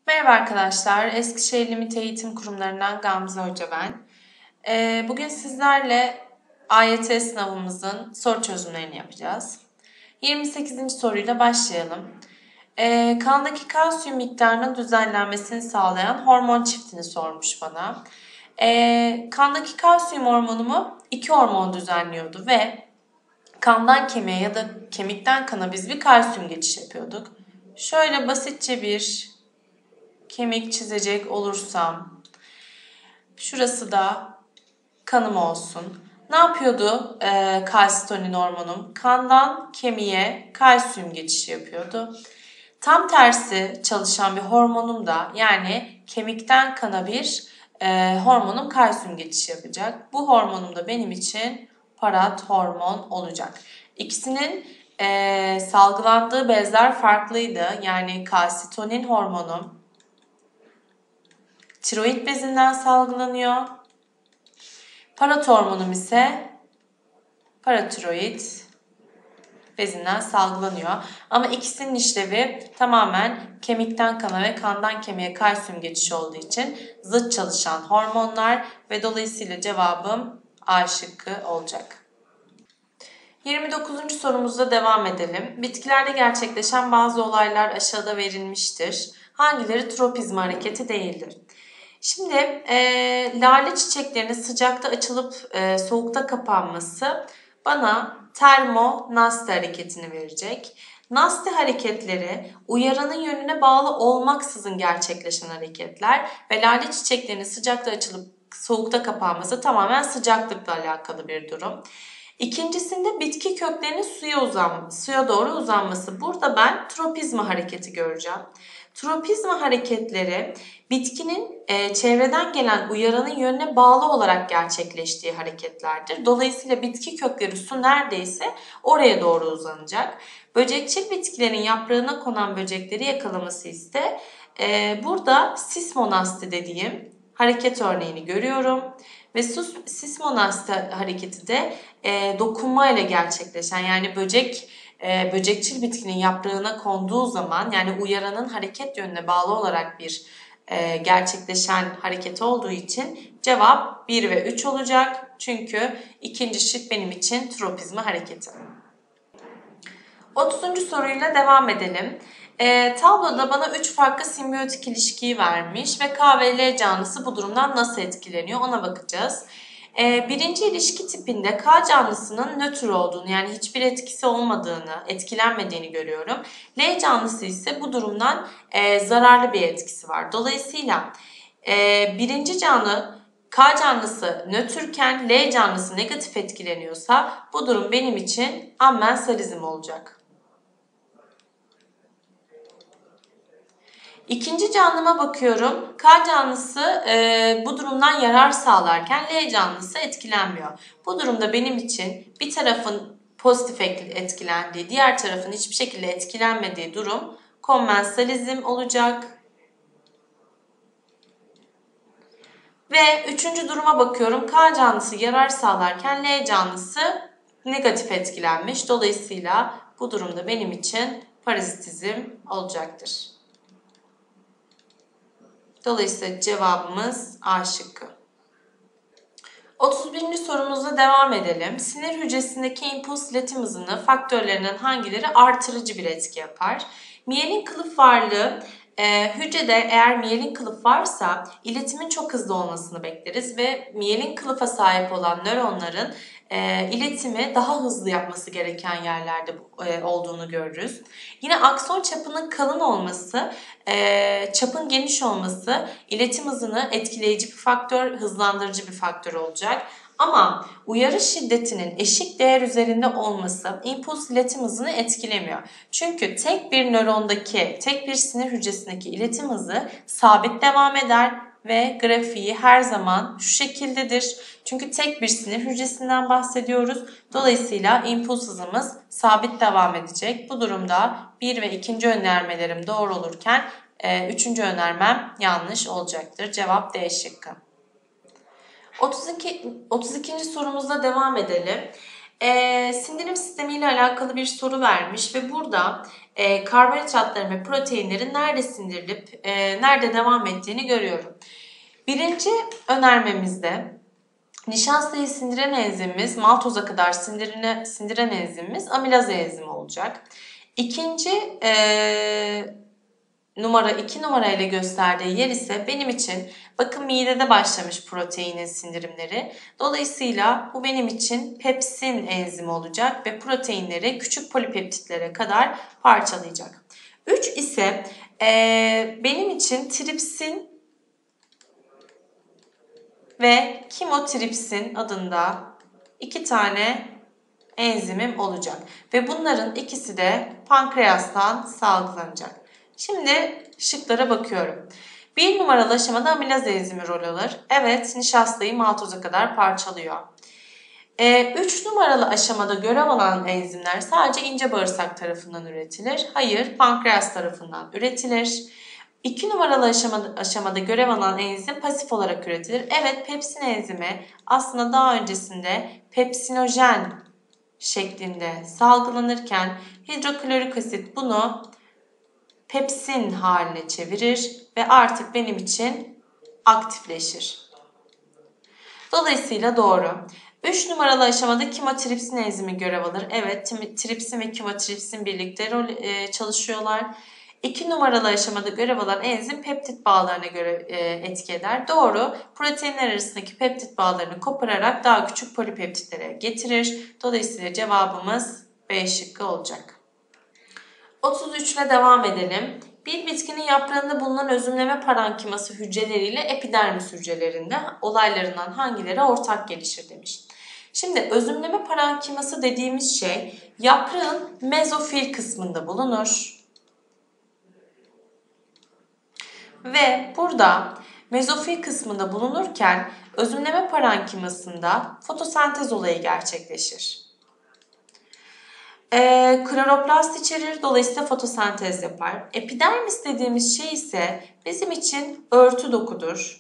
Merhaba arkadaşlar, Eskişehir Limit Eğitim Kurumlarından Gamze Hoca ben. Bugün sizlerle AYT sınavımızın soru çözümlerini yapacağız. 28. soruyla başlayalım. Kandaki kalsiyum miktarının düzenlenmesini sağlayan hormon çiftini sormuş bana. Kandaki kalsiyum hormonumu iki hormon düzenliyordu ve kandan kemiğe ya da kemikten kana biz bir kalsiyum geçiş yapıyorduk. Şöyle basitçe bir kemik çizecek olursam, şurası da kanım olsun. Ne yapıyordu kalsitonin hormonum? Kandan kemiğe kalsiyum geçişi yapıyordu. Tam tersi çalışan bir hormonum da yani kemikten kana bir hormonum kalsiyum geçişi yapacak. Bu hormonum da benim için parathormon olacak. İkisinin salgılandığı bezler farklıydı. Yani kalsitonin hormonum tiroid bezinden salgılanıyor. Parathormonum ise paratiroid bezinden salgılanıyor. Ama ikisinin işlevi tamamen kemikten kana ve kandan kemiğe kalsiyum geçişi olduğu için zıt çalışan hormonlar ve dolayısıyla cevabım A şıkkı olacak. 29. sorumuzda devam edelim. Bitkilerde gerçekleşen bazı olaylar aşağıda verilmiştir. Hangileri tropizma hareketi değildir? Şimdi lale çiçeklerinin sıcakta açılıp soğukta kapanması bana termo-Nasti hareketini verecek. Nasti hareketleri uyaranın yönüne bağlı olmaksızın gerçekleşen hareketler ve lale çiçeklerinin sıcakta açılıp soğukta kapanması tamamen sıcaklıkla alakalı bir durum. İkincisinde bitki köklerinin suya doğru uzanması. Burada ben tropizma hareketi göreceğim. Tropizma hareketleri bitkinin çevreden gelen uyaranın yönüne bağlı olarak gerçekleştiği hareketlerdir. Dolayısıyla bitki kökleri su neredeyse oraya doğru uzanacak. Böcekçil bitkilerin yaprağına konan böcekleri yakalaması ise burada sismonasti dediğim hareket örneğini görüyorum. Ve sismonasti hareketi de dokunma ile gerçekleşen yani böcekçil bitkinin yaprağına konduğu zaman yani uyaranın hareket yönüne bağlı olarak bir gerçekleşen hareket olduğu için cevap 1 ve 3 olacak. Çünkü ikinci şık benim için tropizma hareketi. 30. soruyla devam edelim. Tabloda bana 3 farklı simbiyotik ilişkiyi vermiş ve K ve L canlısı bu durumdan nasıl etkileniyor ona bakacağız. Birinci ilişki tipinde K canlısının nötr olduğunu yani hiçbir etkisi olmadığını, etkilenmediğini görüyorum. L canlısı ise bu durumdan zararlı bir etkisi var. Dolayısıyla birinci canlı K canlısı nötrken L canlısı negatif etkileniyorsa bu durum benim için ammensalizm olacak. İkinci canlıma bakıyorum. K canlısı bu durumdan yarar sağlarken L canlısı etkilenmiyor. Bu durumda benim için bir tarafın pozitif etkilendiği, diğer tarafın hiçbir şekilde etkilenmediği durum kommensalizm olacak. Ve üçüncü duruma bakıyorum. K canlısı yarar sağlarken L canlısı negatif etkilenmiş. Dolayısıyla bu durumda benim için parazitizm olacaktır. Dolayısıyla cevabımız A şıkkı. 31. sorumuzla devam edelim. Sinir hücresindeki impuls iletim hızını faktörlerinden hangileri artırıcı bir etki yapar? Miyelin kılıf varlığı hücrede eğer miyelin kılıf varsa iletimin çok hızlı olmasını bekleriz ve miyelin kılıfa sahip olan nöronların iletimi daha hızlı yapması gereken yerlerde olduğunu görürüz. Yine akson çapının kalın olması, çapın geniş olması iletim hızını etkileyici bir faktör, hızlandırıcı bir faktör olacak. Ama uyarı şiddetinin eşik değer üzerinde olması impuls iletim hızını etkilemiyor. Çünkü tek bir nörondaki, tek bir sinir hücresindeki iletim hızı sabit devam eder ve grafiği her zaman şu şekildedir. Çünkü tek bir sinir hücresinden bahsediyoruz. Dolayısıyla impuls hızımız sabit devam edecek. Bu durumda 1 ve 2. önermelerim doğru olurken 3. önermem yanlış olacaktır. Cevap D şıkkı. 32. sorumuzla devam edelim. Sindirim sistemi ile alakalı bir soru vermiş ve burada karbonhidratların ve proteinlerin nerede sindirilip nerede devam ettiğini görüyorum. Birinci önermemizde nişastayı sindiren enzimimiz, maltoza kadar sindiren enzimimiz amilaz enzimi olacak. İkinci numara 2 numara ile gösterdiği yer ise benim için bakın midede başlamış proteinin sindirimleri. Dolayısıyla bu benim için pepsin enzimi olacak ve proteinleri küçük polipeptitlere kadar parçalayacak. 3 ise benim için tripsin ve kimotripsin adında 2 tane enzimim olacak. Ve bunların ikisi de pankreastan salgılanacak. Şimdi şıklara bakıyorum. 1 numaralı aşamada amilaz enzimi rol alır. Evet, nişastayı maltoza kadar parçalıyor. 3 numaralı aşamada görev alan enzimler sadece ince bağırsak tarafından üretilir. Hayır, pankreas tarafından üretilir. 2 numaralı aşamada görev alan enzim pasif olarak üretilir. Evet, pepsin enzimi aslında daha öncesinde pepsinojen şeklinde salgılanırken hidroklorik asit bunu pepsin haline çevirir ve artık benim için aktifleşir. Dolayısıyla doğru. 3 numaralı aşamada kimotripsin enzimi görev alır. Evet, tripsin ve kimotripsin birlikte çalışıyorlar. 2 numaralı aşamada görev alan enzim peptit bağlarına göre etki eder. Doğru. Proteinler arasındaki peptit bağlarını kopararak daha küçük polipeptitlere getirir. Dolayısıyla cevabımız B şıkkı olacak. 33 ile devam edelim. Bir bitkinin yaprağında bulunan özümleme parenkiması hücreleriyle epidermis hücrelerinde olaylarından hangileri ortak gelişir demiş. Şimdi özümleme parenkiması dediğimiz şey yaprağın mezofil kısmında bulunur. Ve burada mezofil kısmında bulunurken özümleme parenkimasında fotosentez olayı gerçekleşir. Kloroplast içerir, dolayısıyla fotosentez yapar. Epidermis dediğimiz şey ise bizim için örtü dokudur.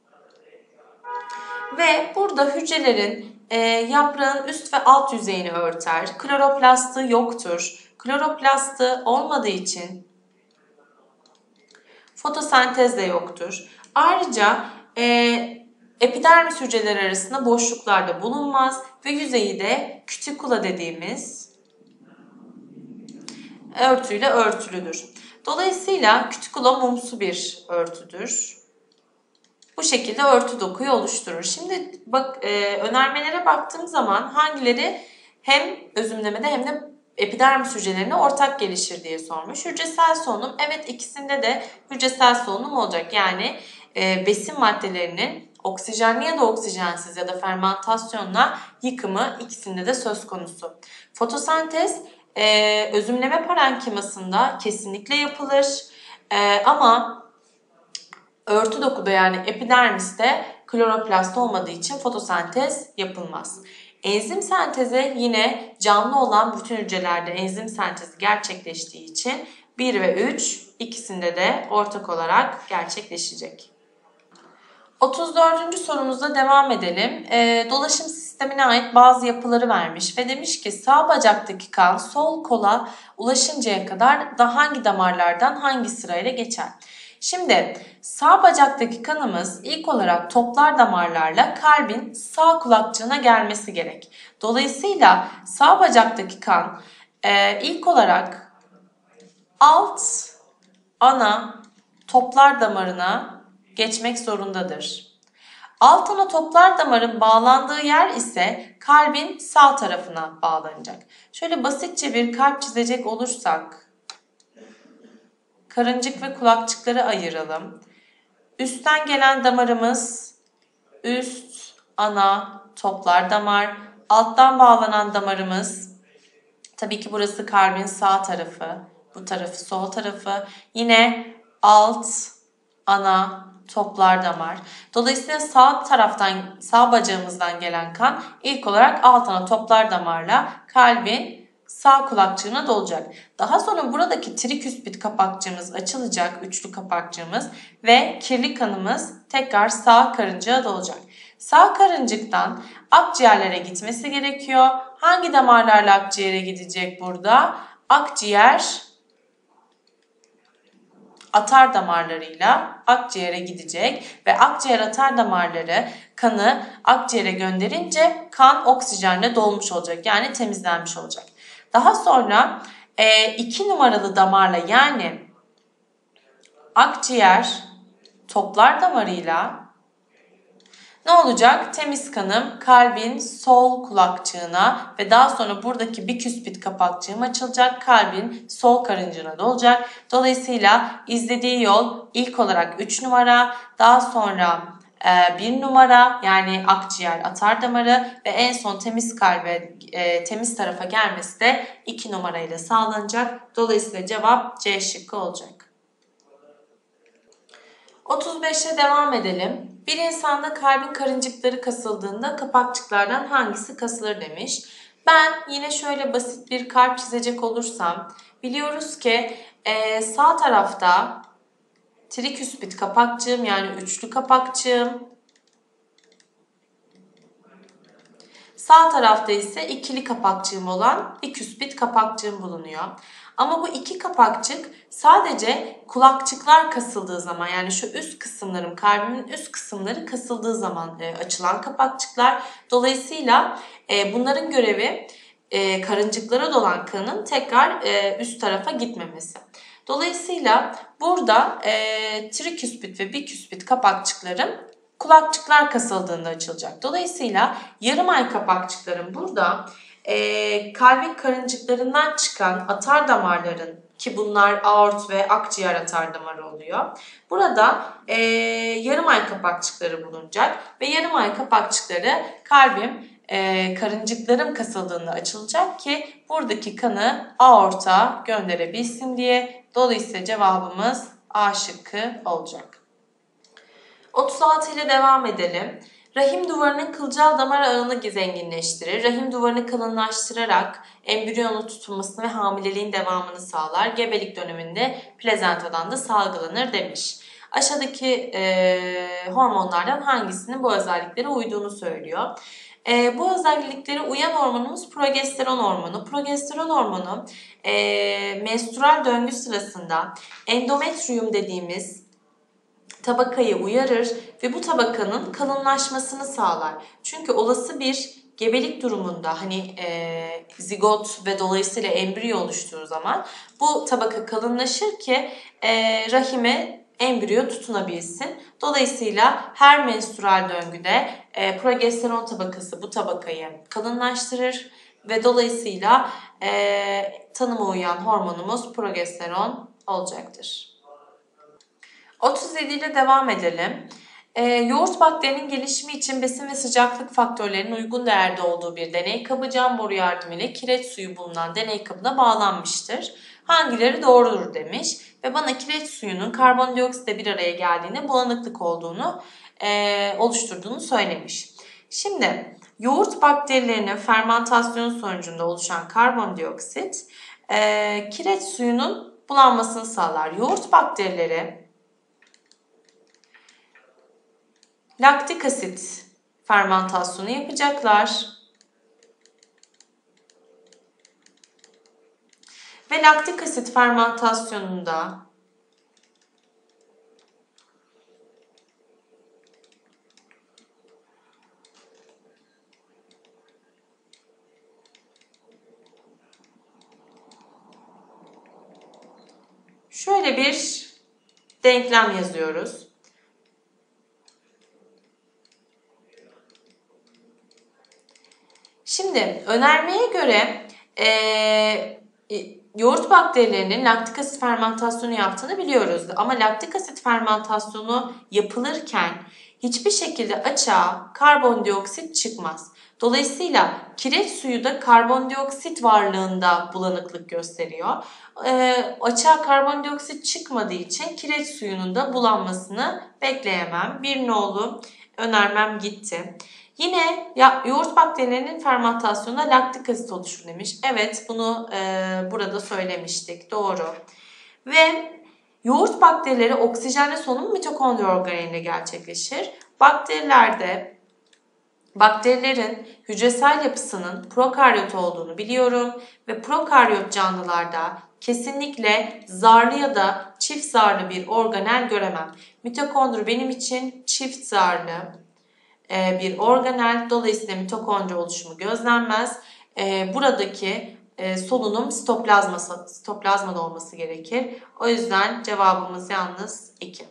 Ve burada hücrelerin yaprağın üst ve alt yüzeyini örter. Kloroplastı yoktur. Kloroplastı olmadığı için fotosentez de yoktur. Ayrıca epidermis hücreleri arasında boşluklarda bulunmaz ve yüzeyi de kütikula dediğimiz örtüyle örtülüdür. Dolayısıyla kütikula mumsu bir örtüdür. Bu şekilde örtü dokuyu oluşturur. Şimdi bak önermelere baktığım zaman hangileri hem özümlemede hem de epidermis hücrelerine ortak gelişir diye sormuş. Hücresel solunum, evet ikisinde de hücresel solunum olacak. Yani besin maddelerinin oksijenli ya da oksijensiz ya da fermentasyonla yıkımı ikisinde de söz konusu. Fotosentez özümleme parenkimasında kesinlikle yapılır ama örtü dokuda yani epidermiste kloroplast olmadığı için fotosentez yapılmaz. Enzim sentezi yine canlı olan bütün hücrelerde enzim sentezi gerçekleştiği için 1 ve 3 ikisinde de ortak olarak gerçekleşecek. 34. sorumuzda devam edelim. Dolaşım sistemine ait bazı yapıları vermiş ve demiş ki sağ bacaktaki kan sol kola ulaşıncaya kadar da hangi damarlardan hangi sırayla geçer? Şimdi sağ bacaktaki kanımız ilk olarak toplar damarlarla kalbin sağ kulakçığına gelmesi gerek. Dolayısıyla sağ bacaktaki kan ilk olarak alt ana toplar damarına geçmek zorundadır. Alt ana toplar damarın bağlandığı yer ise kalbin sağ tarafına bağlanacak. Şöyle basitçe bir kalp çizecek olursak karıncık ve kulakçıkları ayıralım. Üstten gelen damarımız üst ana toplar damar. Alttan bağlanan damarımız tabii ki burası kalbin sağ tarafı. Bu tarafı sol tarafı. Yine alt ana toplar damar. Dolayısıyla sağ taraftan, sağ bacağımızdan gelen kan ilk olarak alt ana toplar damarla kalbin sağ kulakçığına dolacak. Daha sonra buradaki triküspit kapakçığımız açılacak, üçlü kapakçığımız ve kirli kanımız tekrar sağ karıncaya dolacak. Sağ karıncıktan akciğerlere gitmesi gerekiyor. Hangi damarlarla akciğere gidecek burada? Akciğer atar damarlarıyla akciğere gidecek ve akciğer atar damarları kanı akciğere gönderince kan oksijenle dolmuş olacak, yani temizlenmiş olacak. Daha sonra 2 numaralı damarla, yani akciğer toplar damarıyla ne olacak? Temiz kanım kalbin sol kulakçığına ve daha sonra buradaki biküspit kapakçığım açılacak. Kalbin sol karıncığına dolacak. Dolayısıyla izlediği yol ilk olarak 3 numara, daha sonra 1 numara, yani akciğer atar damarı ve en son temiz kalbe, temiz tarafa gelmesi de 2 numarayla sağlanacak. Dolayısıyla cevap C şıkkı olacak. 35'e devam edelim. Bir insanda kalbin karıncıkları kasıldığında kapakçıklardan hangisi kasılır demiş. Ben yine şöyle basit bir kalp çizecek olursam, biliyoruz ki sağ tarafta triküspit kapakçığım, yani üçlü kapakçığım, sağ tarafta ise ikili kapakçığım olan biküspit kapakçığım bulunuyor. Ama bu iki kapakçık sadece kulakçıklar kasıldığı zaman, yani şu üst kısımlarım, kalbimin üst kısımları kasıldığı zaman açılan kapakçıklar. Dolayısıyla bunların görevi karıncıklara dolan kanın tekrar üst tarafa gitmemesi. Dolayısıyla burada triküspit ve biküspit kapakçıklarım kulakçıklar kasıldığında açılacak. Dolayısıyla yarım ay kapakçıkların burada kalbin karıncıklarından çıkan atar damarların, ki bunlar aort ve akciğer atar damarı oluyor. Burada yarım ay kapakçıkları bulunacak ve yarım ay kapakçıkları kalbim karıncıklarım kasıldığında açılacak ki buradaki kanı aorta gönderebilsin diye. Dolayısıyla cevabımız A şıkkı olacak. 36 ile devam edelim. Rahim duvarının kılcal damar ağını zenginleştirir. Rahim duvarını kalınlaştırarak embriyonun tutunmasını ve hamileliğin devamını sağlar. Gebelik döneminde plazentadan da salgılanır demiş. Aşağıdaki hormonlardan hangisinin bu özelliklere uyduğunu söylüyor. Bu özelliklere uyan hormonumuz progesteron hormonu. Progesteron hormonu menstrual döngü sırasında endometrium dediğimiz tabakayı uyarır ve bu tabakanın kalınlaşmasını sağlar. Çünkü olası bir gebelik durumunda zigot ve dolayısıyla embriyo oluştuğu zaman bu tabaka kalınlaşır ki rahime embriyo tutunabilsin. Dolayısıyla her menstrual döngüde progesteron tabakası bu tabakayı kalınlaştırır ve dolayısıyla tanıma uyan hormonumuz progesteron olacaktır. 37 ile devam edelim. Yoğurt bakterinin gelişimi için besin ve sıcaklık faktörlerinin uygun değerde olduğu bir deney kabı cam boru yardımıyla kireç suyu bulunan deney kabına bağlanmıştır. Hangileri doğrudur demiş ve bana kireç suyunun karbondioksitle bir araya geldiğinde bulanıklık oluşturduğunu söylemiş. Şimdi yoğurt bakterilerinin fermentasyonu sonucunda oluşan karbondioksit kireç suyunun bulanmasını sağlar. Yoğurt bakterileri laktik asit fermentasyonu yapacaklar. Ve laktik asit fermentasyonunda şöyle bir denklem yazıyoruz. Şimdi önermeye göre yoğurt bakterilerinin laktik asit fermentasyonu yaptığını biliyoruz. Ama laktik asit fermentasyonu yapılırken hiçbir şekilde açığa karbondioksit çıkmaz. Dolayısıyla kireç suyu da karbondioksit varlığında bulanıklık gösteriyor. Açığa karbondioksit çıkmadığı için kireç suyunun da bulanmasını bekleyemem. Bir nolu önermem gitti. Yine yoğurt bakterilerinin fermentasyonunda laktik asit oluşur demiş. Evet, bunu burada söylemiştik. Doğru. Ve yoğurt bakterileri oksijenle solunum mitokondri organelinde gerçekleşir. Bakterilerde bakterilerin hücresel yapısının prokaryot olduğunu biliyorum ve prokaryot canlılarda kesinlikle zarlı ya da çift zarlı bir organel göremem. Mitokondri benim için çift zarlı bir organel, dolayısıyla mitokondri oluşumu gözlenmez. Buradaki solunum sitoplazmada olması gerekir. O yüzden cevabımız yalnız 2.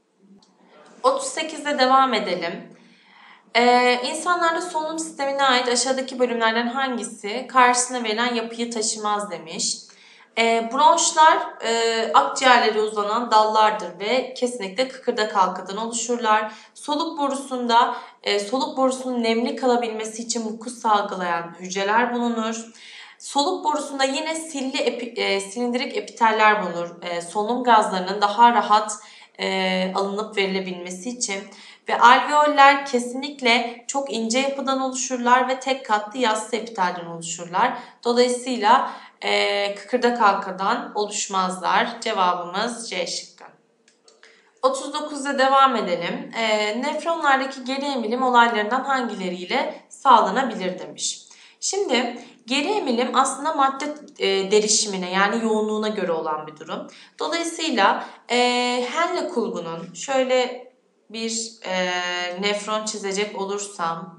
38'de devam edelim. İnsanlarda solunum sistemine ait aşağıdaki bölümlerden hangisi karşısına verilen yapıyı taşımaz demiş. Bronşlar akciğerlere uzanan dallardır ve kesinlikle kıkırdak halkadan oluşurlar. Soluk borusunda soluk borusunun nemli kalabilmesi için mukus salgılayan hücreler bulunur. Soluk borusunda yine silindirik epiteller bulunur. Solunum gazlarının daha rahat alınıp verilebilmesi için ve alveoller kesinlikle çok ince yapıdan oluşurlar ve tek katlı yassı epitelden oluşurlar. Dolayısıyla kıkırdak halkadan oluşmazlar. Cevabımız C şıkkı. 39'da devam edelim. Nefronlardaki geri emilim olaylarından hangileriyle sağlanabilir demiş. Şimdi geri emilim aslında madde derişimine yani yoğunluğuna göre olan bir durum. Dolayısıyla Henle kulbunun şöyle bir nefron çizecek olursam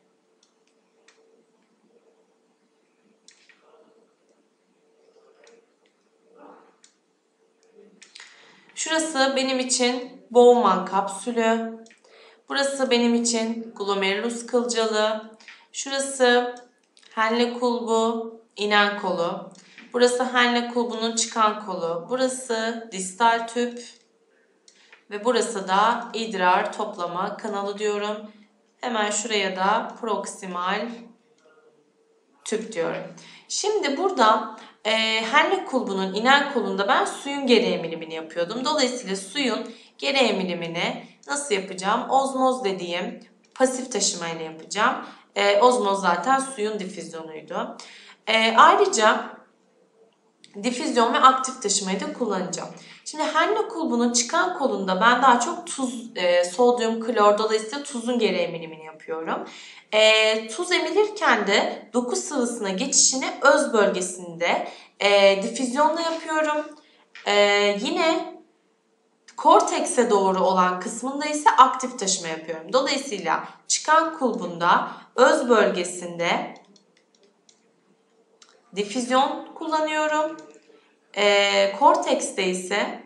şurası benim için Bowman kapsülü, burası benim için glomerulus kılcalı, şurası Henle kulbu, inen kolu, burası Henle kulbunun çıkan kolu, burası distal tüp ve burası da idrar toplama kanalı diyorum. Hemen şuraya da proksimal tüp diyorum. Şimdi burada Henle kulbunun inen kolunda ben suyun geri emilimini yapıyordum. Dolayısıyla suyun geri emilimini nasıl yapacağım? Ozmoz dediğim pasif taşımayla yapacağım. Ozmoz zaten suyun difüzyonuydu. Ayrıca difüzyon ve aktif taşımayı da kullanacağım. Şimdi Henle kulbunun çıkan kolunda ben daha çok sodyum, klor, dolayısıyla tuzun geri emilimini yapıyorum. Tuz emilirken de doku sıvısına geçişini öz bölgesinde difüzyonla yapıyorum. Yine kortekse doğru olan kısmında ise aktif taşıma yapıyorum. Dolayısıyla çıkan kulbunda öz bölgesinde difüzyon kullanıyorum. Kortekste ise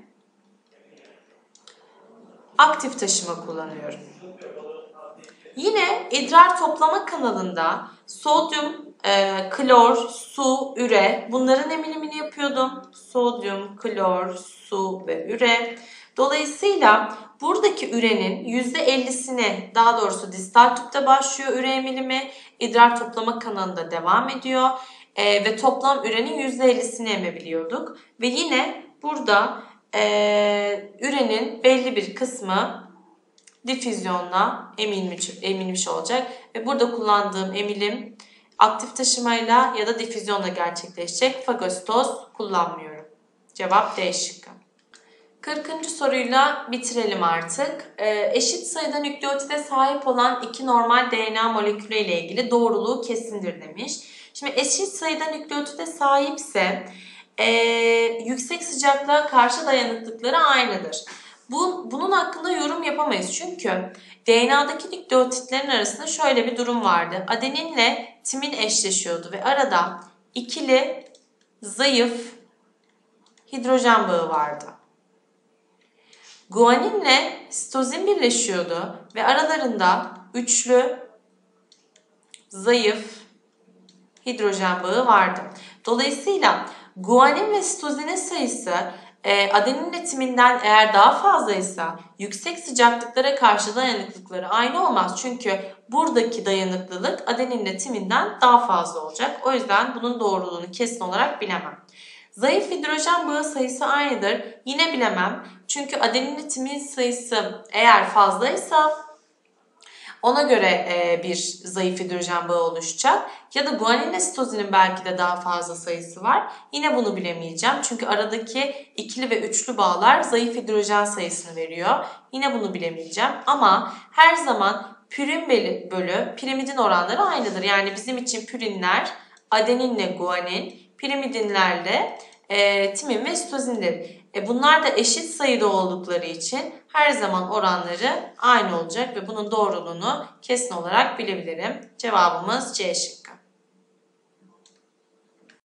aktif taşıma kullanıyorum. Yine idrar toplama kanalında sodyum, klor, su, üre bunların emilimini yapıyordum. Sodyum, klor, su ve üre. Dolayısıyla buradaki ürenin %50'sini, daha doğrusu distal tüpte başlıyor üre emilimi, idrar toplama kanalında devam ediyor. Ve toplam ürenin %50'sini emebiliyorduk. Ve yine burada ürenin belli bir kısmı difüzyonla emilmiş olacak. Ve burada kullandığım emilim aktif taşımayla ya da difüzyonla gerçekleşecek. Fagostoz kullanmıyorum. Cevap D şıkkı. 40. soruyla bitirelim artık. Eşit sayıda nükleotide sahip olan iki normal DNA molekülü ile ilgili doğruluğu kesindir demiş. Şimdi eşit sayıda nükleotide sahipse yüksek sıcaklığa karşı dayanıklıkları aynıdır. Bunun hakkında yorum yapamayız çünkü DNA'daki nükleotitlerin arasında şöyle bir durum vardı. Adeninle timin eşleşiyordu ve arada ikili zayıf hidrojen bağı vardı. Guaninle sitozin birleşiyordu ve aralarında üçlü zayıf hidrojen bağı vardı. Dolayısıyla guanin ve sitozinin sayısı adeninle timinden eğer daha fazlaysa yüksek sıcaklıklara karşı dayanıklılıkları aynı olmaz. Çünkü buradaki dayanıklılık adeninle timinden daha fazla olacak. O yüzden bunun doğruluğunu kesin olarak bilemem. Zayıf hidrojen bağı sayısı aynıdır. Yine bilemem. Çünkü adeninle timin sayısı eğer fazlaysa ona göre bir zayıf hidrojen bağı oluşacak. Ya da guaninle sitozinin belki de daha fazla sayısı var. Yine bunu bilemeyeceğim. Çünkü aradaki ikili ve üçlü bağlar zayıf hidrojen sayısını veriyor. Yine bunu bilemeyeceğim. Ama her zaman Pürin bölü pirimidin oranları aynıdır. Yani bizim için pürinler adeninle guanin, pirimidinlerle timin ve sitozindir. Bunlar da eşit sayıda oldukları için her zaman oranları aynı olacak ve bunun doğruluğunu kesin olarak bilebilirim. Cevabımız C şıkkı.